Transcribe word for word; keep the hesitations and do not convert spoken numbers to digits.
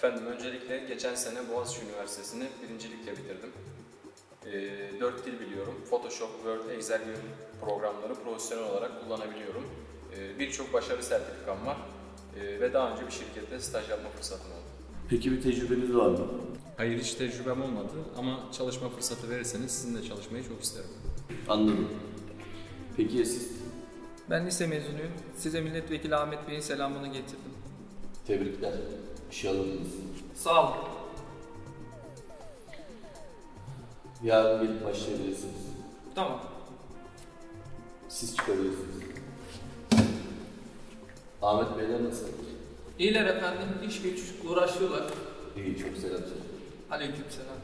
Efendim öncelikle geçen sene Boğaziçi Üniversitesi'ni birincilikle bitirdim. E, dört dil biliyorum. Photoshop, Word, Excel gibi programları profesyonel olarak kullanabiliyorum. E, Birçok başarı sertifikam var. E, ve daha önce bir şirkette staj yapma fırsatım oldu. Peki bir tecrübeniz var mı? Hayır, hiç tecrübem olmadı ama çalışma fırsatı verirseniz sizinle çalışmayı çok isterim. Anladım. Peki ya siz? Ben lise mezunuyum. Size Milletvekili Ahmet Bey'in selamını getirdim. Tebrikler. İşe alındınız. Sağ olun. Yarın gelip başlayabilirsiniz. Tamam. Siz çıkabilirsiniz. Ahmet Beyler nasıl? İyiler efendim. İş güç uğraşıyorlar. İyi, çok selam söyle. Aleykümselam.